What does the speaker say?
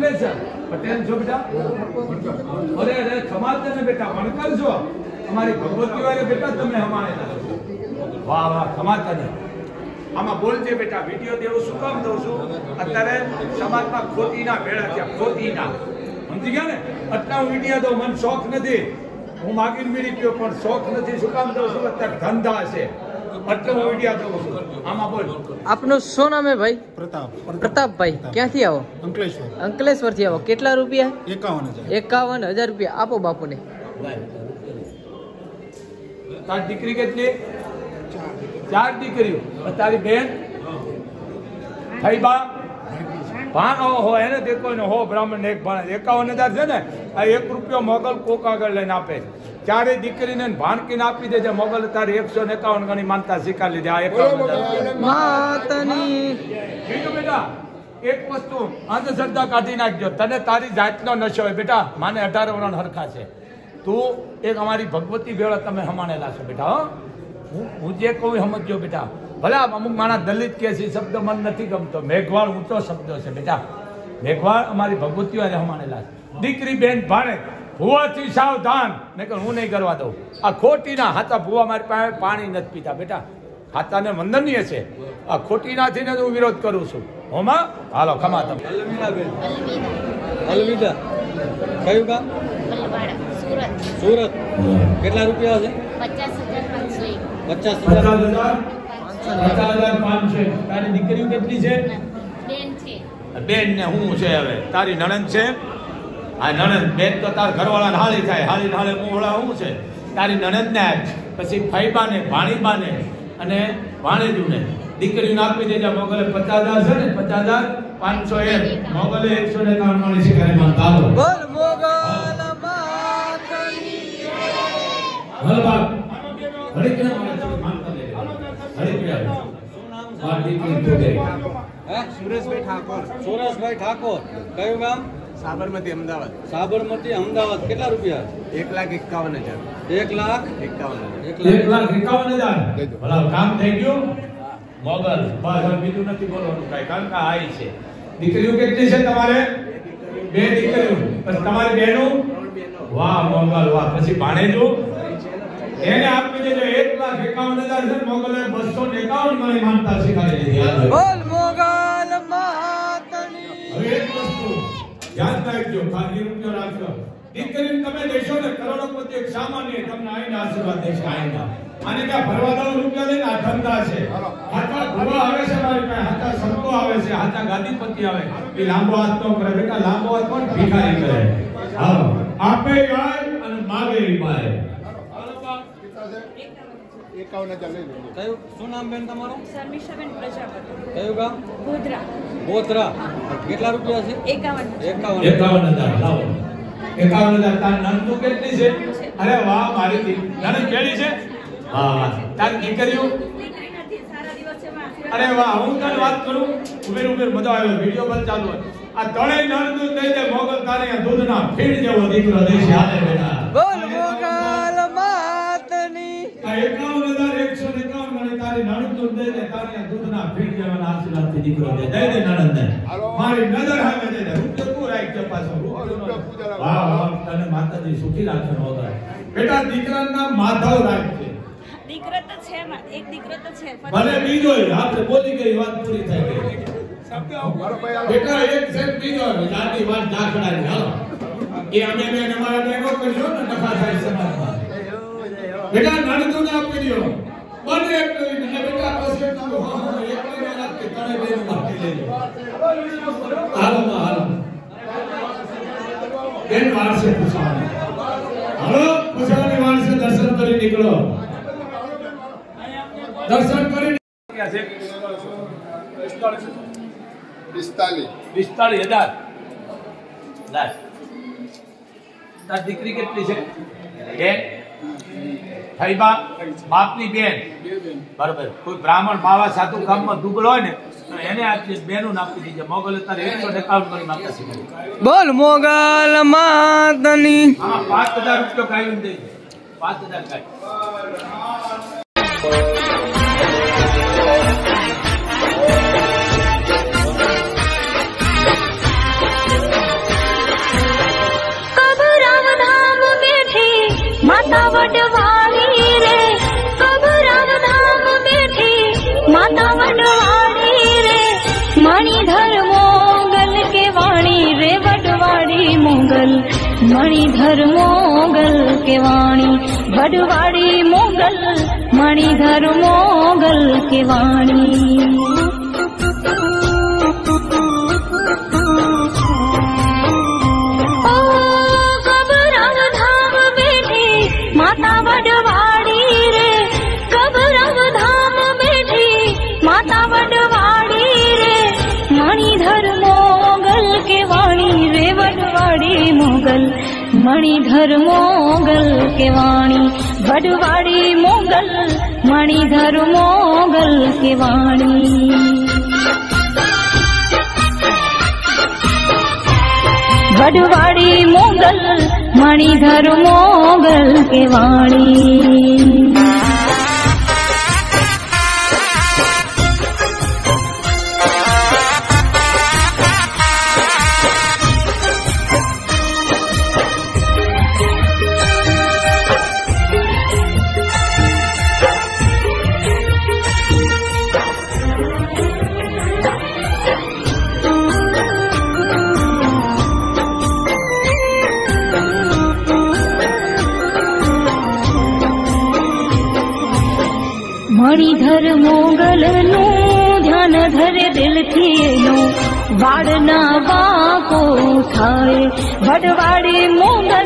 અંકલેશ્વર પટેલ છો બેટા? અરે અરે ખમાતે ને બેટા વણકર છો અમારી ભગવતી વાળે બેટા તમે હમાણે વાહ વાહ ખમાતા ને આમાં બોલજે બેટા વિડિયો દેવું શું કામ દઉં છું અત્યારે સમાજમાં ખોટીના ભેળા છે ખોટીના સમજી ગયા ને આટલા હું વિડિયો દઉં મને શોખ નથી હું માગીને મીડી પીયો પણ શોખ નથી શું કામ દઉં છું અત્યારે ધંધા છે એટલે હું વિડિયો દઉં છું આમાં બોલ આપનું શું નામ હે ભાઈ? પ્રતાપ. પ્રતાપભાઈ ક્યાંથી આવો? અંકલેશ્વર. અંકલેશ્વર થી આવો કેટલા રૂપિયા? 51,000. 51,000 રૂપિયા આપો બાપુને. તારી દીકરી કેટલી? 4 દીકરીઓ. તારી બેન ફૈબા ભાણો હો એને દેખો ને હો બ્રાહ્મણ એક ભાણ 51,000 છે ને આ 1 રૂપિયો મોગલ કોક આગળ લઈને આપે ચારે દીકરીને ભાણકીને આપી દેજે મોગલ તારી 151 ગણી માનતા સ્વીકાર લીધી આ 51,000 માતની. બીજું બેટા એક વસ્તુ અંધશ્રદ્ધા કાઢી નાખજો તને તારી જાતનો નશો હોય બેટા માને 18 વર્ષ હરખા છે તું એક અમારી ભગવતી વેળા તમે હમાણેલા છો બેટા હું જે કહું સમજજો બેટા ભલે અમુક માણસ દલિત કે છે શબ્દ મન નથી ગમતો મેઘવાળ ઊંચો શબ્દ છે બેટા મેઘવાળ અમારી ભગવતીઓ હમાણેલા છે દીકરી બેન ભાણે ભૂવાથી સાવધાન નકર હું નહીં કરવા દઉં આ ખોટીના હાથા ભૂવા મારી પાસે પાણી નથી પીતા બેટા હાથાને વંદનીય છે આ ખોટીનાથી ને હું વિરોધ કરું છું હોમાં હાલો ખમા તમે અલવિદા કયું ગામ? સુરત. કેટલા રૂપિયા છે? 50,500 તારી દીકરીઓ કેટલી છે? બેન ને હું છે હવે તારી નણંદ છે આ નણંદ બેન તો તાર ઘરવાળા હાળી થાય હાળી હાળે મોહળા હું છે તારી નણંદ ને પછી ફૈબા ને ભાણીબા ને અને ભાણેજુને દીકરીઓને આપી દેજે મોગલે 50,000 છે ને 50,500 મોગલે 151 શિકારી માનતા આવો બોલ મોગલ માતની હલ બાપ હરી કે માનતા લે હરી કે આ દીકરી તો દે સુરેશભાઈ ઠાકોર. સુરેશભાઈ ઠાકોર કયું ગામ? સાબરમતી અમદાવાદ. સાબરમતી અમદાવાદ કેટલા રૂપિયા? 1,51,000. 1,51,000. 1,51,000 ભલા કામ થઈ ગયું મોગલ બસ બીજું નથી બોલવાનું કાંઈ કારણ કે આઈ છે દીકરીઓ કેટલી છે તમારે? 2 દીકરીઓ પછી તમારી બહેનો? વાહ મોગલ વાહ પછી ભાણેજો એને આપી દેજો 1,51,000 છે મોગલે 251 ગણી માનતા સ્વીકારી લીધી બોલ મોગલ માતની. હવે એક વસ્તુ યાદ રાખજો ખાલી રૂપિયો રાખજો દીકરીને તમે દેશો ને કરોડપતિ એક સામાન્ય તમને આઈને આશીર્વાદ દેશે આઈના આને ક્યાં ભરવા દો રૂપિયા લઈને આ ધંધા છે હાથા ભરવા આવે છે મારી પાસે હાથા સંતો આવે છે હાથા ગાદીપતિ આવે એ લાંબો હાથ તો કરે બેટા લાંબો હાથ કોણ ભિખારી કરે હા આપે ગાય અને માગે બાય 51,000 લઈ લેજો. કયું શું નામ બેન તમારું? શર્મિષ્ઠાબેન પ્રજાપતિ. કયું ગામ? ગોધરા. ગોધરા. કેટલા રૂપિયા છે? 51,000. 51,000 લાવો 51,000 તાર નંદુ કેટલી છે? અરે વાહ મારી નંદ કેડી છે? હા તાર દીકરીઓ? દીકરી નથી, સારા દિવસોમાં અરે વાહ હું તને વાત કરું ઉમેર ઉમેર મજા આવ્યો વિડિયો બંધ ચાલુ હોય આ તળે નળ દૂધ દઈ દે મોગલ તારે દૂધના ફીણ જેવો દીકરો દેશે હાલે બેટા બોલ મોગલ માતની. આ 51,151 ગણી તારી નળ દૂધ દઈ દે તારે દૂધના ફીણ જેવા આશીર્વાદથી દીકરો દે દઈ દે નણંદને મારી નજર સામે દઈ દે રૂપિયો તું રાખજે પાછો વાહ વાહ તને માતાજી સુખી રાખે મોગલ બેટા દીકરાનું નામ માધવ રાખજે દીકરો તો છે માં એક દીકરો તો છે ભલે બીજો આપણે બોલી ગઈ વાત પૂરી થઈ ગઈ બેટા એક છે બીજો લાડી વાત ડાકડાની હાલો એ અમે અમારા બેનો કર્યો ને નફા થાય સમાજમાં બેટા નાનતું ના આપી દો બને એક બેટા પાસે તું હા એક ને રાખી તને બેન માટી લેજો હાલો હાલો બેન વારસે પૂછવાનું હાલો પૂછવાની વારસે દર્શન કરી નીકળો દર્શન કરી ક્યાં છે 45,000 લાખ તાર દીકરી કેટલી છે? બેન ફૈબા બાપની બેન બરોબર કોઈ બ્રાહ્મણ માવા સાધુ ગામમાં દુબળો હોય ને તો એને આપી બેનું આપી દીજે મોગલે તારે 151 ગણી માગતા શીખવાડી બોલ મોગલ માતની. હા 5,000 રૂપિયા કાઢીને દેજે 5,000 કાઢી मणिधर मोगल के वाणी वडवाड़ी मोगल मणिधर मोगल के वाणी ओ कबरंग धाम बैठी माता वडवाड़ी रे कबरंग धाम बैठी माता वडवाड़ी रे मणिधर मोगल के वाणी रे वडवाड़ी मोगल मणिधर मोगल के वाणी वडवाड़ी मोगल मणिधर मोगल के वाणी वडवाड़ी मोगल मणिधर मोगल के वाणी मणिधर मोगल नु ध्यान धरे दिल थी नु वाड़ ना वाको थाए वडवाड़ी मोगल